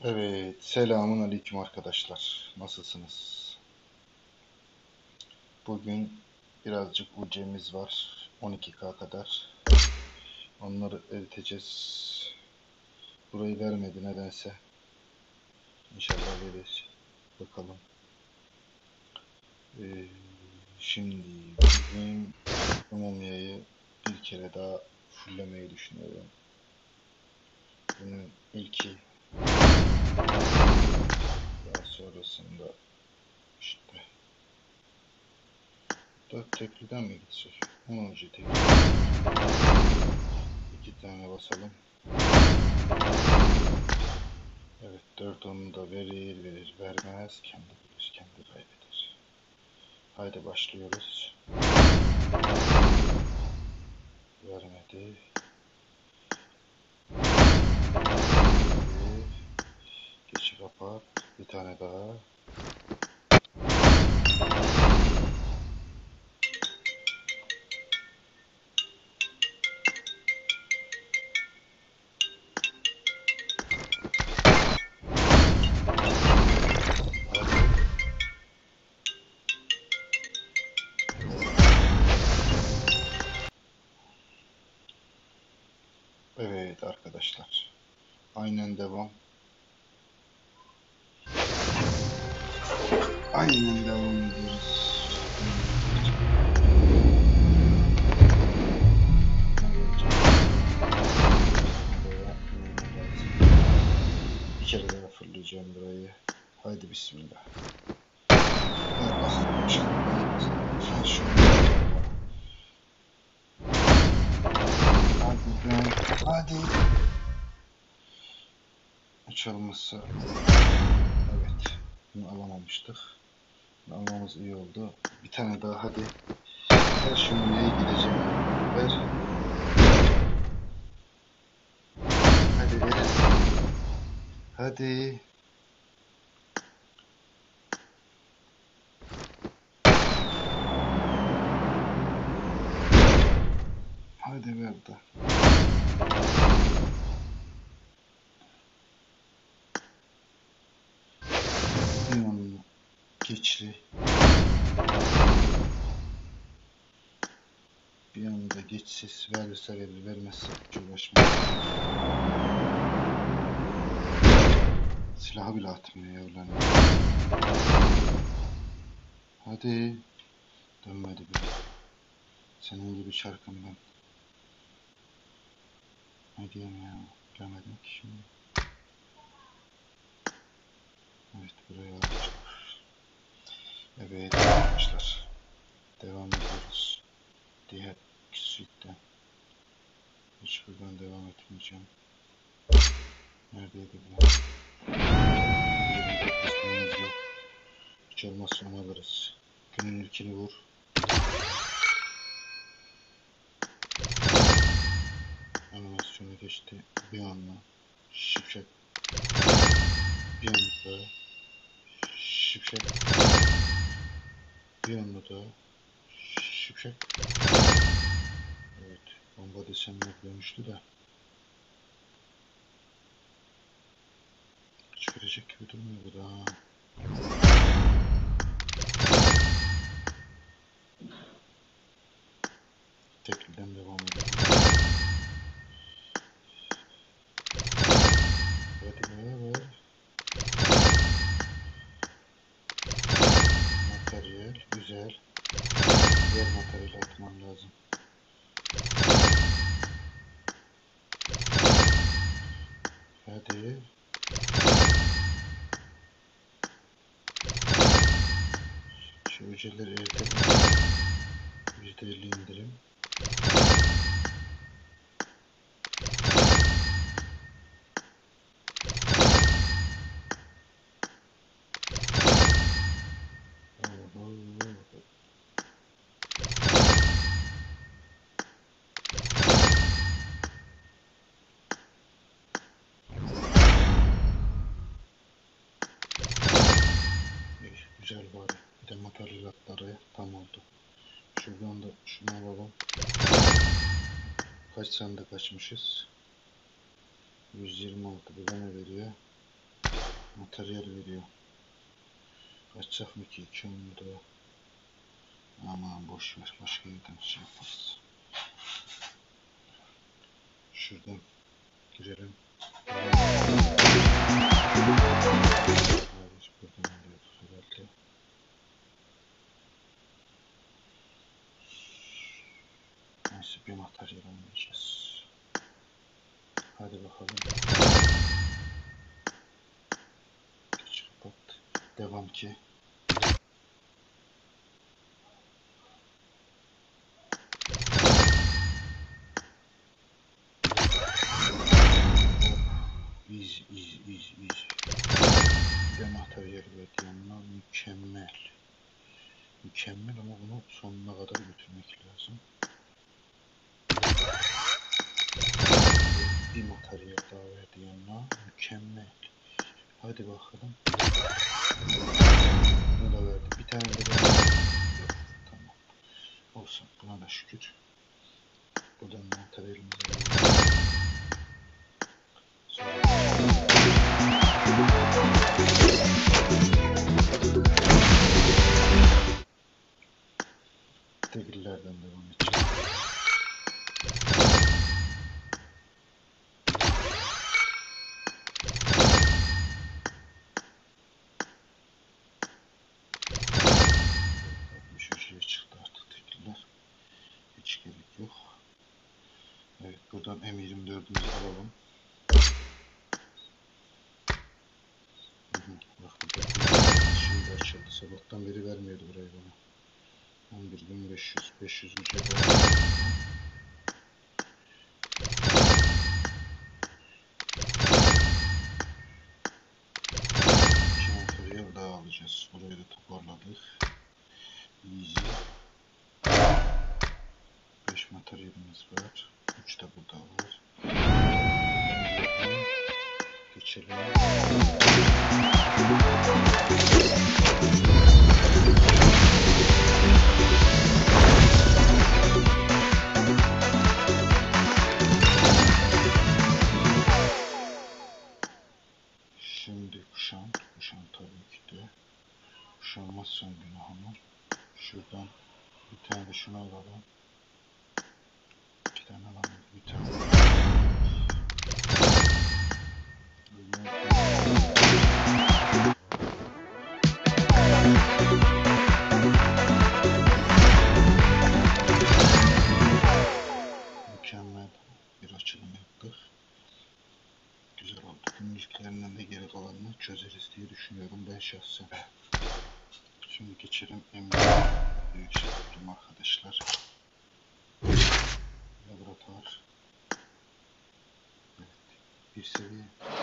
Evet, selamun aleyküm arkadaşlar. Nasılsınız? Bugün birazcık UC'miz var. 12K kadar. Onları eriteceğiz. Burayı vermedi nedense. İnşallah verir. Bakalım. Şimdi bugün Umumya'yı bir kere daha fulllemeyi düşünüyorum. Bunun ilki. Daha sonrasında işte 4 tekliden mi gidecek? 10. tekli. 2 tane basalım. Evet, 4 onu da verir vermez, kendi bilir kendi kaybeder. Haydi başlıyoruz. Vermedi. Geçi kapat. Bir tane daha. Evet arkadaşlar. Aynen devam. Aynen devam ediyoruz. Bir kere daha fırlayacağım burayı. Haydi bismillah. Hadi. Hiç olmazsa. Evet. Bunu alamamıştık. Bunu almamız iyi oldu. Bir tane daha hadi. Ver şunu, neye gideceğim. Ver. Hadi ver. Hadi. Hadi ver de. Bir anda geçli. Bir anda geçsiz. Verirse verir, vermezse hiç uğraşma. Silahı bile atmıyor ya ulan. Hadi. Dönmedi bile. Senin gibi çarkım ben. Ne diyeyim ya. Göremedim ki şimdi. Evet, buraya almıştık. Evet arkadaşlar. Devam ediyoruz. Diğer suite'den. Hiç buradan devam etmeyeceğim. Neredeydi bu? 24 kısmımız yok. Hiç olmazsa onu alırız. Günün ilkini vur. Animasyonu geçti. Bir anda şipşak. Bir anda daha şipşak. Bir anda daha şipşak. Evet. Bomba desenler dönüştü de. Hiç verecek gibi durmuyor bu da. Tekliden devam edelim. Hadi ver. Materyal. Güzel. Diğer materyali atmam lazım. Hadi. Şu ücretleri eritelim. %50 indirim. Güzel bari. Bir de materyalleri tam oldu. Şuradan da şunu alalım. Kaç sandık açmışız? 126. Bu ne veriyor? Materyal veriyor. Kaçacak mı ki? 2 oldu. Aman boş ver. Başka yerden şey yaparız. Şuradan girelim. Hayır, buradan alıyorduk herhalde. Neyse, bir materyal almayacağız. Hadi bakalım. Geç kapat. Devam ki. Easy. Bir de materyal verdi yanına. Mükemmel. Mükemmel ama bunu sonuna kadar götürmek lazım. Bir materyal daha verdi yanına. Mükemmel. Hadi bakalım. Bunu da verdi. Bir tane de yok. Tamam. Olsun. Buna da şükür. Buradan materyalimizi alalım. Devirlerden devam edeceğiz. Şuraya çıktı artık tekiller. Hiç gerek yok. Evet, buradan M24'ümüzü alalım. Bakın şimdi açıldı. Sabahtan beri vermiyordu burayı bana. 11.500 500 güce materyal daha alacağız. Burayı da toparladık. Easy. 5 materyalimiz var. 3 de burada var. Geçelim. Şimdi kuşan tabii ki de. Kuşanmazsan günahımı. Şuradan bir tane de şunu alalım. 2 tane alalım. Bir tane. Mükemmel bir açılım yaptık. Güzel oldu. Günlüklerinden de geri kalanını çözeriz diye düşünüyorum ben şahsen. Şimdi geçelim büyük şey buldum arkadaşlar. Laboratuvar. Evet. 1 seviye.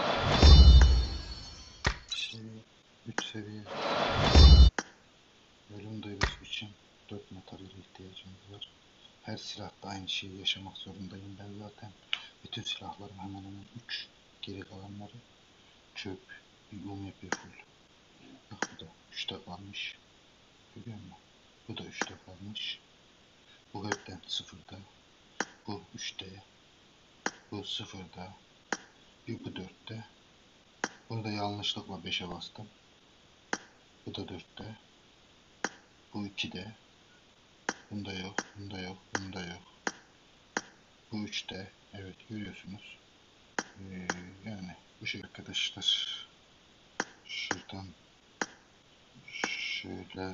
2 seviye. 3 seviye. Ölüm duygusu için 4 materyal ihtiyacımız var. Her silahta aynı şeyi yaşamak zorundayım ben zaten. Bütün silahlarım hemen hemen 3. Geri kalanları çöp. Bir UMP full. Bak bu da 3'te kalmış. Görüyor musun? Bu da 3'te kalmış. Bu hepten 0'da. Bu 3'te. Bu 0'da. Bu 4'te. Burada yanlışlıkla 5'e bastım. Bu da 4'te. Bu 2'de. Bunda yok. Bunda yok. Bunda yok. Bu 3'te. Evet, görüyorsunuz. Yani bu şey arkadaşlar. Şuradan şöyle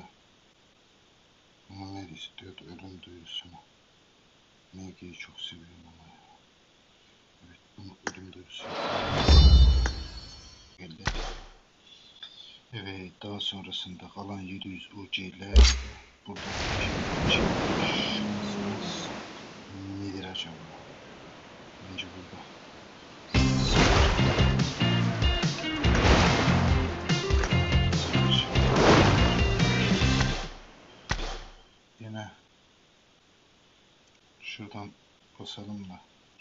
ne istiyordu, ölüm duyusunu. MG'yi çok seviyorum ama ya. Evet, bunu ölüm duyusu geldi. Evet, daha sonrasında kalan 700 UC ile burada şansımız nedir acaba? Bence burada. Yine şuradan basalım da.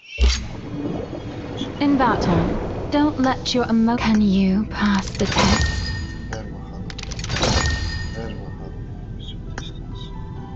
In battle, don't let your Can you pass the test? Ver bakalım. Ver bakalım. Bizim testimiz.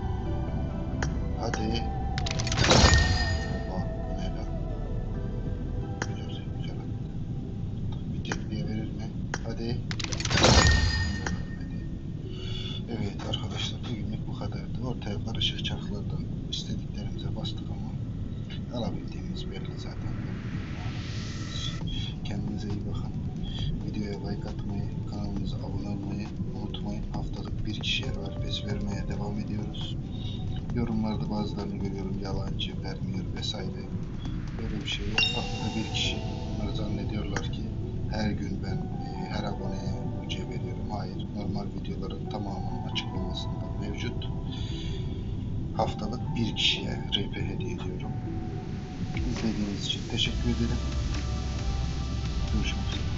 Hadi. Bak bu ne lan? Güzel. Bir tekliğe verir mi? Hadi. vermedi. Onu da vermedi. Evet arkadaşlar, bugünlük bu kadardı. Ortaya karışık çarklardan istediklerimize bastık ama alabildiğimiz belli zaten. Kendinize iyi bakın. Videoya like atmayı, kanalımıza abone olmayı unutmayın. Haftalık bir kişiye RPS vermeye devam ediyoruz. Yorumlarda bazılarını görüyorum, yalancı vermiyor vesaire. Böyle bir şey yok. Haftada bir kişi. Bunlar zannediyorlar ki her gün ben her aboneye ücret veriyorum. Hayır. Normal videoların tamamının açıklamasında mevcut. Haftalık bir kişiye RP hediye ediyorum. İzlediğiniz için teşekkür ederim. Görüşmek üzere.